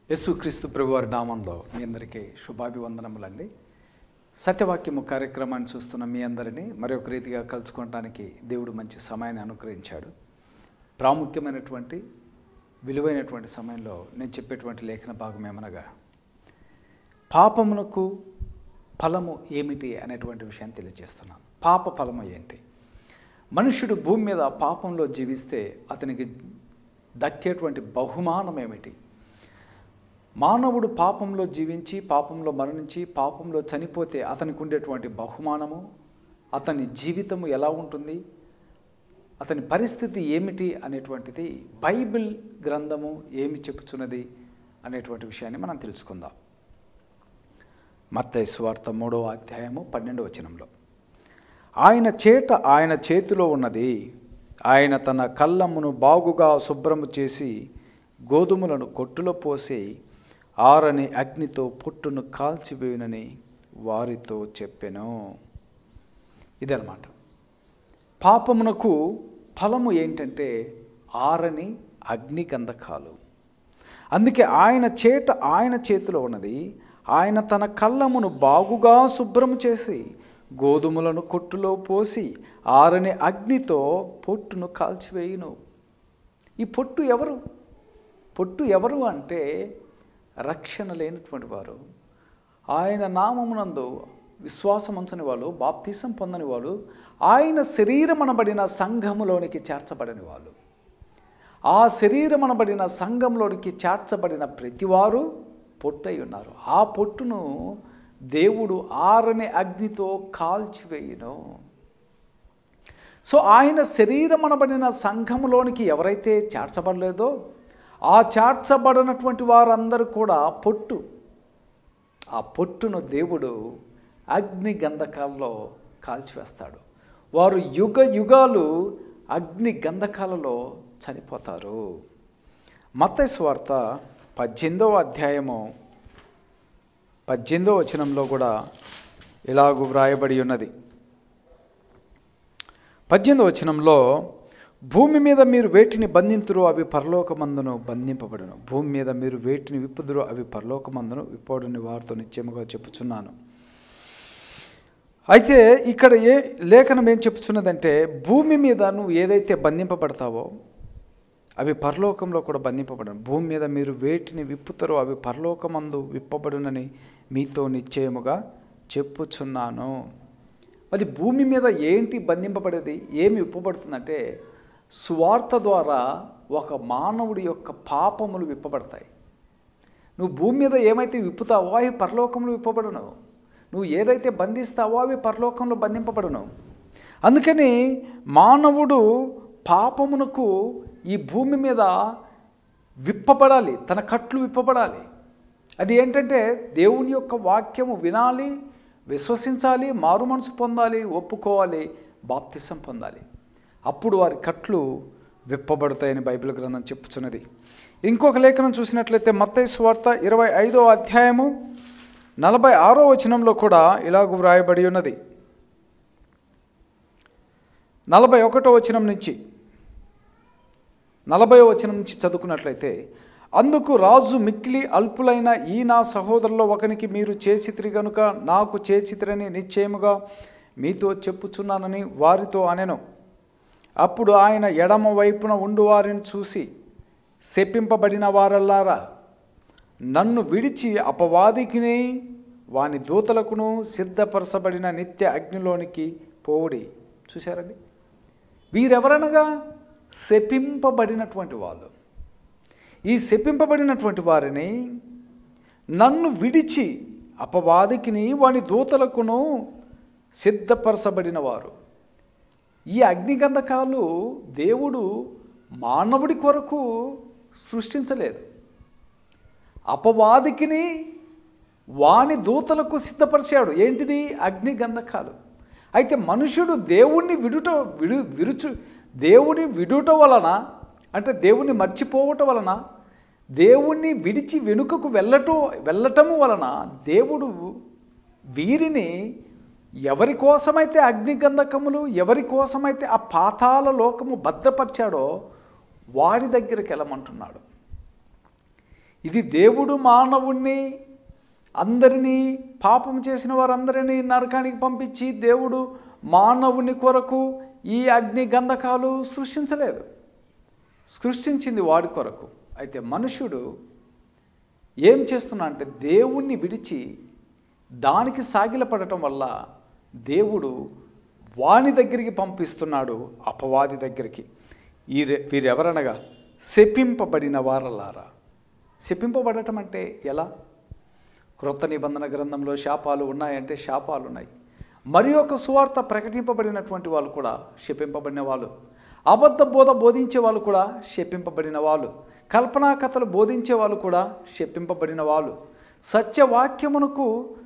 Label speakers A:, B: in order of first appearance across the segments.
A: యేసుక్రీస్తు ప్రభువారి నామంలో మీ అందరికీ శుభాభివందనములండి. సత్యవాక్యము కార్యక్రమాన్ని చూస్తున్న మీ అందరినీ మరొక రీతిగా కలుసుకోవడానికి దేవుడు మంచి సమయాన్ని అనుగ్రహించాడు. ప్రాముఖ్యమైనటువంటి విలువైనటువంటి సమయంలో నేను చెప్పేటువంటి లేఖన భాగం ఏమనగా, పాపమునకు ఫలము ఏమిటి అనేటువంటి విషయాన్ని తెలియజేస్తున్నాను. పాప ఫలము ఏంటి? మనుష్యుడు భూమి మీద పాపంలో జీవిస్తే అతనికి దక్కేటువంటి బహుమానం ఏమిటి? మానవుడు పాపంలో జీవించి పాపంలో మరణించి పాపంలో చనిపోతే అతనికి ఉండేటువంటి బహుమానము, అతని జీవితము ఎలా ఉంటుంది, అతని పరిస్థితి ఏమిటి అనేటువంటిది బైబిల్ గ్రంథము ఏమి చెప్పుచున్నది అనేటువంటి విషయాన్ని మనం తెలుసుకుందాం. మత్తయి సువార్త 3వ అధ్యాయము 12వ వచనంలో, ఆయన చేతిలో ఉన్నది, ఆయన తన కళ్ళమును బాగుగా శుభ్రము చేసి గోధుమలను కొట్టులో పోసి ఆరని అగ్నితో పొట్టును కాల్చివేయునని వారితో చెప్పెను. ఇదన్నమాట. పాపమునకు ఫలము ఏంటంటే ఆరని అగ్ని గంధకాలు. అందుకే ఆయన చేతిలో ఉన్నది, ఆయన తన కళ్ళమును బాగుగా శుభ్రము చేసి గోధుమలను కొట్టులో పోసి ఆరని అగ్నితో పొట్టును కాల్చివేయును. ఈ పొట్టు ఎవరు అంటే రక్షణ లేనటువంటి వారు, ఆయన నామమునందు విశ్వాసం ఉంచని వాళ్ళు, బాప్తీసం పొందని వాళ్ళు, ఆయన శరీరం అనబడిన సంఘములోనికి చేర్చబడని వాళ్ళు. ఆ శరీరం అనబడిన సంఘంలోనికి చేర్చబడిన ప్రతివారు పొట్టై ఉన్నారు. ఆ పొట్టును దేవుడు ఆరని అగ్నితో కాల్చివేయును. సో ఆయన శరీరం అనబడిన సంఘములోనికి ఎవరైతే చేర్చబడలేదో ఆ చేర్చబడినటువంటి వారందరూ కూడా ఆ పొట్టును దేవుడు అగ్ని గంధకాలలో కాల్చివేస్తాడు. వారు యుగ యుగాలు అగ్ని గంధకాలలో చనిపోతారు. మత్తయి సువార్త 18వ అధ్యాయము 18వ వచనంలో కూడా ఇలాగూ వ్రాయబడి ఉన్నది. 18వ వచనంలో, భూమి మీద మీరు వేటిని బంధింతురో అవి పరలోకమందును బంధింపబడును, భూమి మీద మీరు వేటిని విప్పుదురో అవి పరలోకమందును విప్పబడుని వారితో నిశ్చయముగా చెప్పుచున్నాను. అయితే ఇక్కడ లేఖనం ఏం చెప్పుచున్నదంటే, భూమి మీద నువ్వు ఏదైతే బంధింపబడతావో అవి పరలోకంలో కూడా బంధింపబడను. భూమి మీద మీరు వేటిని విప్పుతారో అవి పరలోకమందు విప్పబడునని మీతో నిశ్చయముగా చెప్పుచున్నాను. మరి భూమి మీద ఏంటి బంధింపబడేది, ఏమి విప్పబడుతుందంటే, సువార్త ద్వారా ఒక మానవుడి యొక్క పాపములు విప్పబడతాయి. నువ్వు భూమి మీద ఏమైతే విప్పుతావో అవి పరలోకంలో విప్పబడను. నువ్వు ఏదైతే బంధిస్తావో అవి పరలోకంలో బంధింపబడను. అందుకని మానవుడు పాపమునకు ఈ భూమి మీద విప్పబడాలి, తన కట్లు విప్పబడాలి. అది ఏంటంటే దేవుని యొక్క వాక్యము వినాలి, విశ్వసించాలి, మారు మనసు పొందాలి, ఒప్పుకోవాలి, బాప్తిసం పొందాలి. అప్పుడు వారి కట్లు విప్పబడతాయని బైబిల్ గ్రంథం చెప్పుచున్నది. ఇంకొక లేఖనం చూసినట్లయితే మత్తయి సువార్త 25వ అధ్యాయము 46వ వచనంలో కూడా ఇలాగ వ్రాయబడి ఉన్నది. 41వ వచనం నుంచి 40వ వచనం నుంచి చదువుకున్నట్లయితే, అందుకు రాజు మిక్కిలి అల్పులైన ఈ నా సహోదరులో ఒకనికి మీరు చేసితిరి గనుక నాకు చేసితిరని నిశ్చయముగా మీతో చెప్పుచున్నానని వారితో అనెను. అప్పుడు ఆయన ఎడమ వైపున ఉండు వారిని చూసి, శపింపబడిన వారల్లారా, నన్ను విడిచి అపవాదికిని వాని దూతలకును సిద్ధపరచబడిన నిత్య అగ్నిలోనికి పోవుడి. చూశారండి, వీరెవరనగా శపింపబడినటువంటి వాళ్ళు. ఈ శపింపబడినటువంటి వారిని నన్ను విడిచి అపవాదికిని వాని దూతలకును సిద్ధపరచబడిన వారు. ఈ అగ్నిగంధకాలు దేవుడు మానవుడి కొరకు సృష్టించలేదు, అపవాదికిని వాని దూతలకు సిద్ధపరిచాడు. ఏంటిది? అగ్నిగంధకాలు. అయితే మనుషుడు దేవుణ్ణి దేవుని విడుట వలన, అంటే దేవుణ్ణి మర్చిపోవటం వలన, దేవుణ్ణి విడిచి వెనుకకు వెళ్ళటము వలన దేవుడు వీరిని ఎవరి కోసమైతే అగ్నిగంధకములు, ఎవరి కోసమైతే ఆ పాతాళ లోకము భద్రపరిచాడో వాడి దగ్గరికి వెళ్ళమంటున్నాడు. ఇది దేవుడు మానవుణ్ణి అందరినీ పాపం చేసిన వారందరినీ నరకానికి పంపించి దేవుడు మానవుని కొరకు ఈ అగ్ని గంధకాలు సృష్టించలేదు, సృష్టించింది వాడి కొరకు. అయితే మనుషుడు ఏం చేస్తున్నా అంటే దేవుణ్ణి విడిచి దానికి సాగిలపడటం వల్ల దేవుడు వాని దగ్గరికి పంపిస్తున్నాడు, అపవాది దగ్గరికి. వీరెవరనగా శపింపబడిన వారలారా. శపింపబడటం అంటే ఎలా? క్రొత్త నిబంధన గ్రంథంలో శాపాలు ఉన్నాయంటే శాపాలు ఉన్నాయి. మరి ఒక సువార్త ప్రకటింపబడినటువంటి వాళ్ళు కూడా శపింపబడిన వాళ్ళు, అబద్ధ బోధ బోధించే వాళ్ళు కూడా శపింపబడిన వాళ్ళు, కల్పనా కథలు బోధించే వాళ్ళు కూడా శపింపబడిన వాళ్ళు, సత్యవాక్యమునకు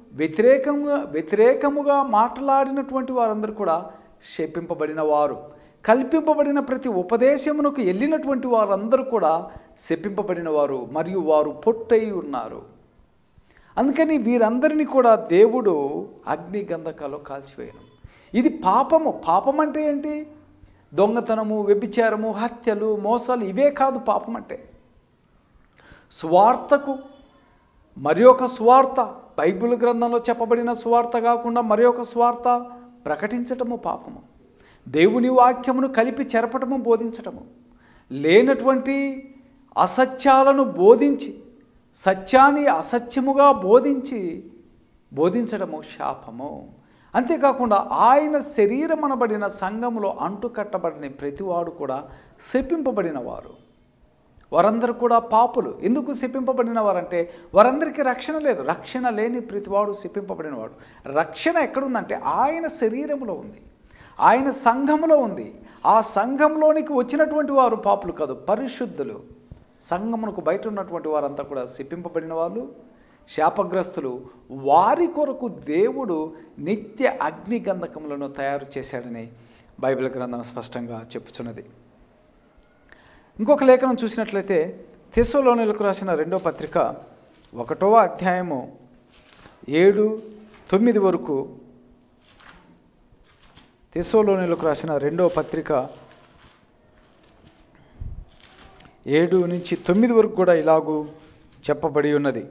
A: వ్యతిరేకముగా మాట్లాడినటువంటి వారందరూ కూడా శపింపబడిన వారు, కల్పింపబడిన ప్రతి ఉపదేశమునకు వెళ్ళినటువంటి వారందరూ కూడా శపింపబడిన వారు, మరియు వారు పొట్టై ఉన్నారు. అందుకని వీరందరినీ కూడా దేవుడు అగ్ని గంధకాల్లో కాల్చివేయను. ఇది పాపము. పాపం అంటే ఏంటి? దొంగతనము, వ్యభిచారము, హత్యలు, మోసాలు, ఇవే కాదు పాపం అంటే. సువార్తకు మరి ఒక సువార్త, బైబిల్ గ్రంథంలో చెప్పబడిన సువార్త కాకుండా మరి ఒక సువార్త ప్రకటించటము పాపము. దేవుని వాక్యమును కలిపి చెరపటము, బోధించటము, లేనటువంటి అసత్యాలను బోధించి సత్యాన్ని అసత్యముగా బోధించడము శాపము. అంతేకాకుండా ఆయన శరీరం అనబడిన సంఘములో అంటుకట్టబడిన ప్రతివాడు కూడా శపింపబడిన వారు. వారందరూ కూడా పాపులు. ఎందుకు శపింపబడిన వారంటే వారందరికీ రక్షణ లేదు. రక్షణ లేని ప్రతివాడు శపింపబడినవాడు. రక్షణ ఎక్కడుందంటే ఆయన శరీరంలో ఉంది, ఆయన సంఘములో ఉంది. ఆ సంఘంలోనికి వచ్చినటువంటి వారు పాపులు కాదు, పరిశుద్ధులు. సంఘమునకు బయట ఉన్నటువంటి వారంతా కూడా శపింపబడిన వాళ్ళు, శాపగ్రస్తులు. వారి కొరకు దేవుడు నిత్య అగ్ని గంధకములను తయారు చేశాడని బైబిల్ గ్రంథం స్పష్టంగా చెప్పుచున్నది. ఇంకొక లేఖనం చూసినట్లయితే తెస్సలోనిలకు రాసిన 2వ పత్రిక 1వ అధ్యాయము 7-9 వరకు. తెస్సలోనిలకు రాసిన 2వ పత్రిక 7-9 వరకు కూడా ఇలాగూ చెప్పబడి ఉన్నది.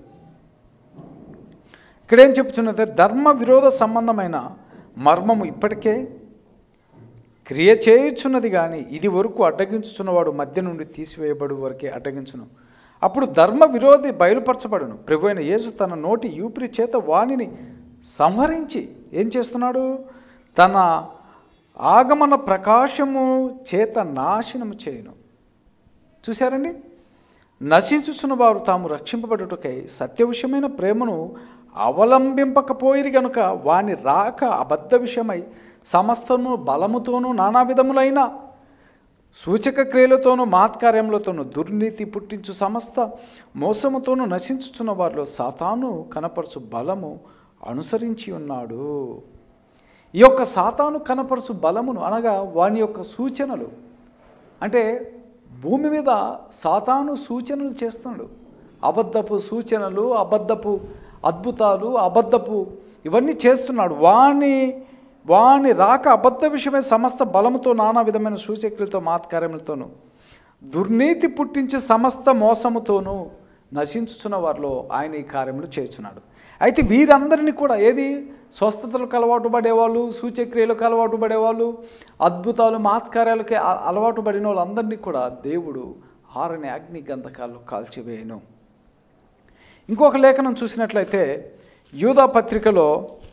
A: ఇక్కడేం చెప్పుచున్నది? ధర్మ విరోధ సంబంధమైన మర్మము ఇప్పటికే క్రియ చేయుచున్నది, కానీ ఇది వరకు అడ్డగించుచున్నవాడు మధ్య నుండి తీసివేయబడు వరకే అడ్డగించును. అప్పుడు ధర్మ విరోధి బయలుపరచబడును. ప్రభువైన యేసు తన నోటి యూపిరి చేత వాణిని సంహరించి ఏం చేస్తున్నాడు? తన ఆగమన ప్రకాశము చేత నాశనము చేయును. చూశారండి? నశించుచున్న వారు తాము రక్షింపబడుటకై సత్య విషయమైన ప్రేమను అవలంబింపకపోయిరి గనుక వాని రాక అబద్ధ విషయమై సమస్తము బలముతోనూ నానా విధములైన సూచక క్రియలతోనూ మహత్కార్యములతోనూ దుర్నీతి పుట్టించు సమస్త మోసముతోనూ నశించుచున్న వారిలో సాతాను కనపరుచు బలము అనుసరించి ఉన్నాడు. ఈ యొక్క సాతాను కనపరుచు బలమును అనగా వాని యొక్క సూచనలు, అంటే భూమి మీద సాతాను సూచనలు చేస్తున్నాడు. అబద్ధపు సూచనలు, అబద్ధపు అద్భుతాలు, అబద్ధపు ఇవన్నీ చేస్తున్నాడు. వాని రాక అబద్ధ విషయమే సమస్త బలముతో నానా విధమైన సూచక్రియలతో మహత్కార్యములతోనూ దుర్నీతి పుట్టించే సమస్త మోసముతోనూ నశించుచున్న వారిలో ఆయన ఈ కార్యములు చేస్తున్నాడు. అయితే వీరందరినీ కూడా ఏది స్వస్థతలకు అలవాటు పడేవాళ్ళు, సూచక్రియలకు అలవాటు పడేవాళ్ళు, అద్భుతాలు మహత్కార్యాలకి అలవాటు పడిన వాళ్ళందరినీ కూడా దేవుడు ఆరని అగ్ని గంధకాల్లో కాల్చివేయను. ఇంకొక లేఖనం చూసినట్లయితే యూదా పత్రికలో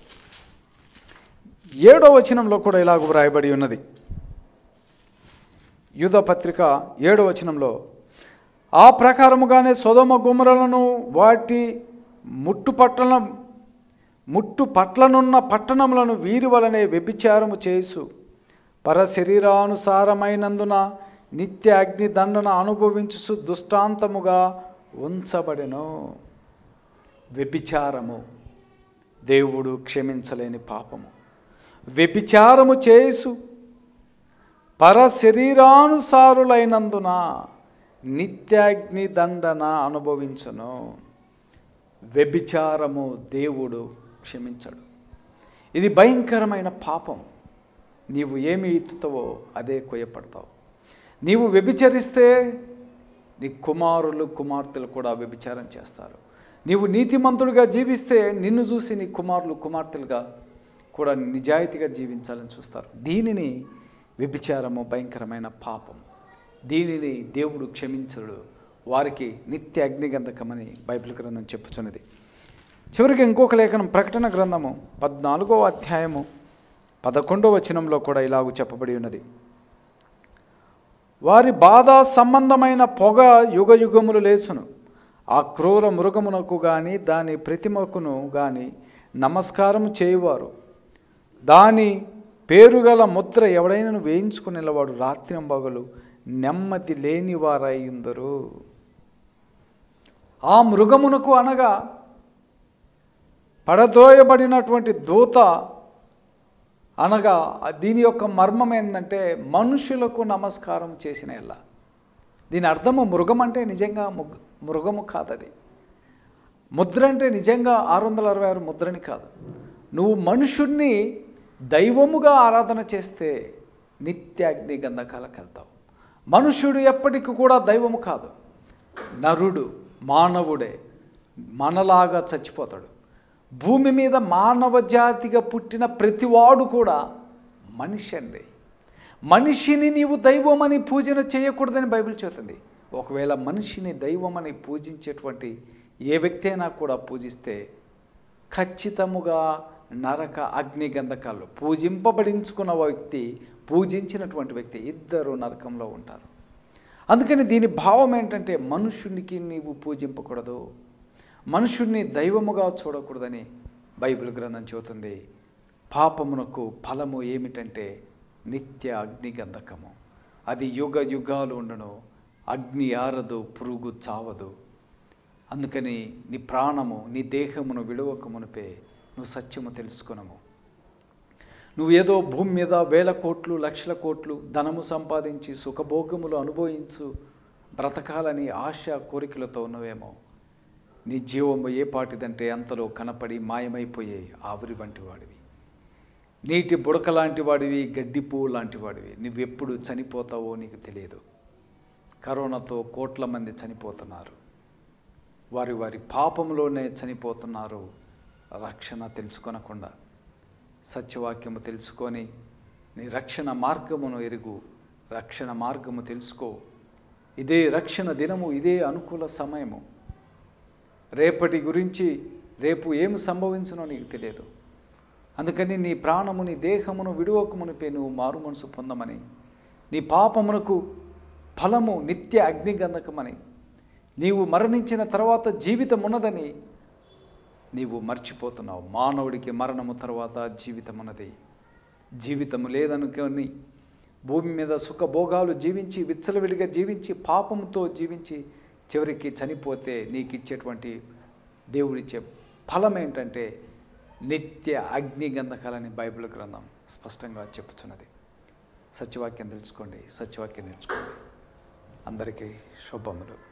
A: 7వ వచనంలో కూడా ఇలాగ వ్రాయబడి ఉన్నది. యూదా పత్రిక 7వ వచనంలో, ఆ ప్రకారముగానే సొదొమ గొమొరలను వాటి ముట్టు పట్లనున్న పట్టణములను వీరి వలనే వ్యభిచారము చేసు పరశరీరానుసారమైనందున నిత్య అగ్ని దండన అనుభవించు దుష్టాంతముగా ఉంచబడెను. వ్యభిచారము దేవుడు క్షమించలేని పాపము. వ్యభిచారము చేసు పరశరీరానుసారులైనందున నిత్యాగ్ని దండన అనుభవించును. వ్యభిచారము దేవుడు క్షమించడు. ఇది భయంకరమైన పాపం. నీవు ఏమి ఎత్తుతావో అదే కొయ్యపడతావు. నీవు వ్యభిచరిస్తే నీ కుమారులు కుమార్తెలు కూడా వ్యభిచారం చేస్తారు. నీవు నీతిమంతుడిగా జీవిస్తే నిన్ను చూసి నీ కుమారులు కుమార్తెలుగా కూడా నిజాయితీగా జీవించాలని చూస్తారు. దీనిని వ్యభిచారము భయంకరమైన పాపం. దీనిని దేవుడు క్షమించడు. వారికి నిత్య అగ్నిగంధకమని బైబిల్ గ్రంథం చెప్పుచున్నది. చివరికి ఇంకొక లేఖనం ప్రకటన గ్రంథము 14వ అధ్యాయము 11వ వచనంలో కూడా ఇలాగూ చెప్పబడి ఉన్నది. వారి బాధ సంబంధమైన పొగ యుగ యుగములు లేచును. ఆ క్రూర మృగమునకు గాని దాని ప్రతిమకును గాని నమస్కారం చేయువారు దాని పేరుగల ముద్ర ఎవడైనా వేయించుకునేవాడు రాత్రింబగలు నెమ్మది లేని వారయ్యుందరు. ఆ మృగమునకు అనగా పడదోయబడినటువంటి దూత అనగా దీని యొక్క మర్మం ఏంటంటే మనుషులకు నమస్కారం చేసిన ఎలా. దీని అర్థము మృగం అంటే నిజంగా మృగము కాదు. అది ముద్ర అంటే నిజంగా 666 ముద్రని కాదు. నువ్వు మనుషుణ్ణి దైవముగా ఆరాధన చేస్తే నిత్య అగ్ని గంధకాలకు వెళ్తావు. మనుషుడు ఎప్పటికీ కూడా దైవము కాదు. నరుడు మానవుడే మనలాగా చచ్చిపోతాడు. భూమి మీద మానవ జాతిగా పుట్టిన ప్రతివాడు కూడా మనిషి అండి. మనిషిని నీవు దైవమని పూజన చేయకూడదని బైబిల్ చెబుతుంది. ఒకవేళ మనిషిని దైవమని పూజించేటువంటి ఏ వ్యక్తి అయినా కూడా పూజిస్తే ఖచ్చితముగా నరక అగ్ని గంధకాలు పూజింపబడించుకున్న వ్యక్తి పూజించినటువంటి వ్యక్తి ఇద్దరు నరకంలో ఉంటారు. అందుకని దీని భావం ఏంటంటే మనుషునికి నీవు పూజింపకూడదు, మనుషుణ్ణి దైవముగా చూడకూడదని బైబిల్ గ్రంథం చెబుతుంది. పాపమునకు ఫలము ఏమిటంటే నిత్య అగ్ని గంధకము. అది యుగ యుగాలు ఉండను. అగ్ని ఆరదు, పురుగు చావదు. అందుకని నీ ప్రాణము నీ దేహమును విడవక మునిపే నువ్వు సత్యము తెలుసుకునము. నువ్వు ఏదో భూమి మీద 1000 కోట్లు 1,00,000 కోట్లు ధనము సంపాదించి సుఖభోగములు అనుభవించు బ్రతకాలని ఆశ కోరికలతో ఉన్నవేమో. నీ జీవము ఏ పాటిదంటే అంతలో కనపడి మాయమైపోయే ఆవిరి వంటి వాడివి, నీటి బుడక లాంటి వాడివి, గడ్డి పువ్వు లాంటి వాడివి. నువ్వెప్పుడు చనిపోతావో నీకు తెలియదు. కరోనాతో కోట్ల మంది చనిపోతున్నారు. వారి వారి పాపంలోనే చనిపోతున్నారు. రక్షణ తెలుసుకొనకుండా సత్యవాక్యము తెలుసుకొని నీ రక్షణ మార్గమును ఎరుగు. రక్షణ మార్గము తెలుసుకో. ఇదే రక్షణ దినము, ఇదే అనుకూల సమయము. రేపటి గురించి రేపు ఏమి సంభవించునో నీకు తెలియదు. అందుకని నీ ప్రాణము నీ దేహమును విడువక మునిపే నువ్వు మారు మనసు పొందమని, నీ పాపమునకు ఫలము నిత్య అగ్నిగంధకమని, నీవు మరణించిన తర్వాత జీవితం ఉన్నదని నీవు మర్చిపోతున్నావు. మానవుడికి మరణము తర్వాత జీవితం ఉన్నది. జీవితము లేదనుకొని భూమి మీద సుఖభోగాలు జీవించి విచ్చలవిడిగా జీవించి పాపముతో జీవించి చివరికి చనిపోతే నీకు ఇచ్చేటువంటి దేవుడిచ్చే ఫలం ఏంటంటే నిత్య అగ్ని గంధకాలని బైబిల్ గ్రంథం స్పష్టంగా చెప్పుచున్నది. సత్యవాక్యం తెలుసుకోండి, సత్యవాక్యం నేర్చుకోండి. అందరికీ శుభములు.